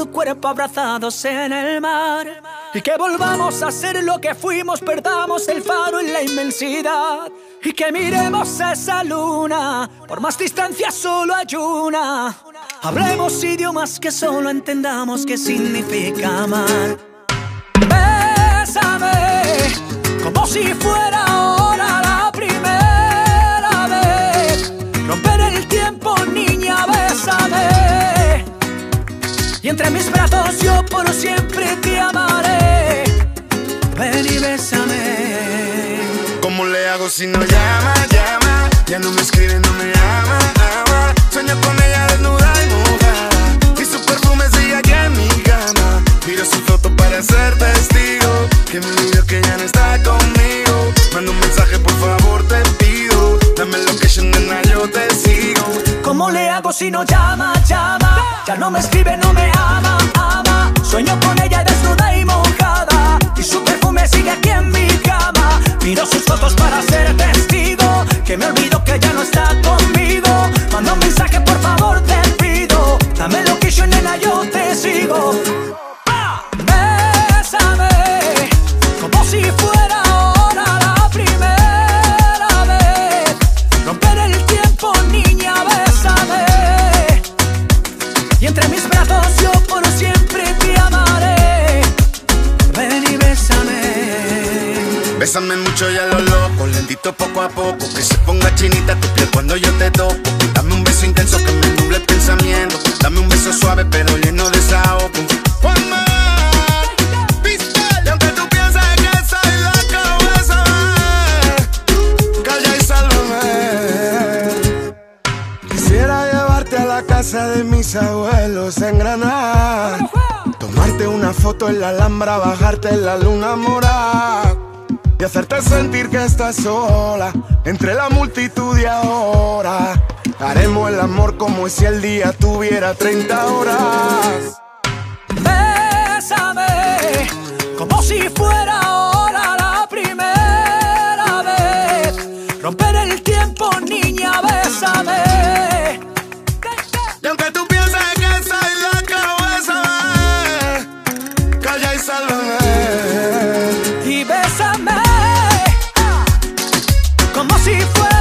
tu cuerpo abrazados en el mar. Y que volvamos a ser lo que fuimos, perdamos el faro en la inmensidad. Y que miremos esa luna, por más distancia solo hay una. Hablemos idiomas que solo entendamos qué significa amar. Bésame, como si fuera ahora la primera vez. Romper el tiempo, niña, bésame. Y entre mis brazos yo por siempre te amaré. Ven y bésame. ¿Cómo le hago si no llama, llama? Ya no me escribe, no me ama, ama. Sueño con ella desnuda y mojada, y su perfume sigue aquí en mi cama. Miro su foto para ser testigo, que me olvido que ya no está conmigo. Manda un mensaje, por favor, te pido. Dame location, nena, yo te sigo. ¿Cómo le hago si no llama, llama? Ya no me escribe, no me ama, ama. Sueño con ella desnuda y mojada, y su perfume sigue aquí en mi cama. Miro sus fotos para ser testigo, que me olvido que ya no está conmigo. Manda un mensaje, por favor, te pido. Dame location, nena, yo te sigo. Bésame, como si fuera ahora la primera vez. Romper el tiempo, niña, bésame. Y entre mis brazos yo por siempre te amaré. Ven y bésame. Bésame mucho y a lo loco, lentito poco a poco, que se ponga chinita tu piel cuando yo te toco. Dame un beso intenso que me nuble el pensamiento. Dame un beso suave pero lleno de desahogo. One more, y aunque tú pienses que soy loco, bésame. Calla y sálvame. Quisiera llevarte a la casa de mis abuelos en Granada, tomarte una foto en la Alhambra, bajarte en la luna morada y hacerte sentir que estás sola entre la multitud de ahora. Haremos el amor como si el día tuviera 30 horas. Bésame, como si fuera ahora la primera vez. Romper el tiempo, niña, bésame. Y aunque tú pienses que soy loco, bésame. Calla y sálvame. Y bésame, como si fuera